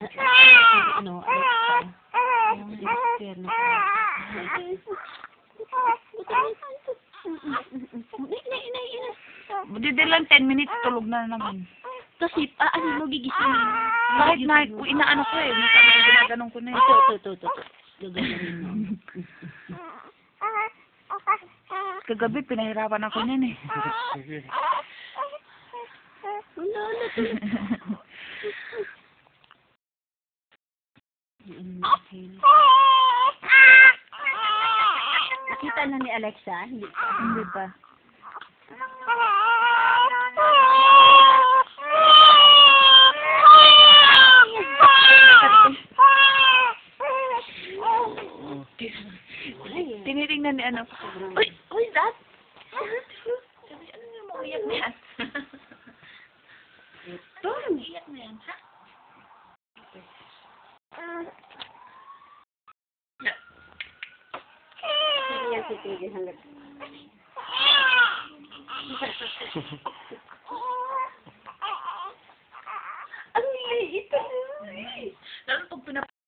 Ano, Alexa. Yung sister na Hindi lang 10 minutes, tulog na naman. kasi, ano mo gigisingin? Kahit na, inaano ko eh, ginaganong ko na eh. Ito. Gagawin mo. Kagabi, pinahirapan ako niyan eh. Wala na to. Nakita na ni Alexa? Hindi pa. Hindi pa. Tinitingnan ni ano. Uy, who is that? Sabi, ano yung mga iyak na yan? Ito, iyak na yan, ha? Sige yan si Tigil hanggang. Ang liit. Lalo pag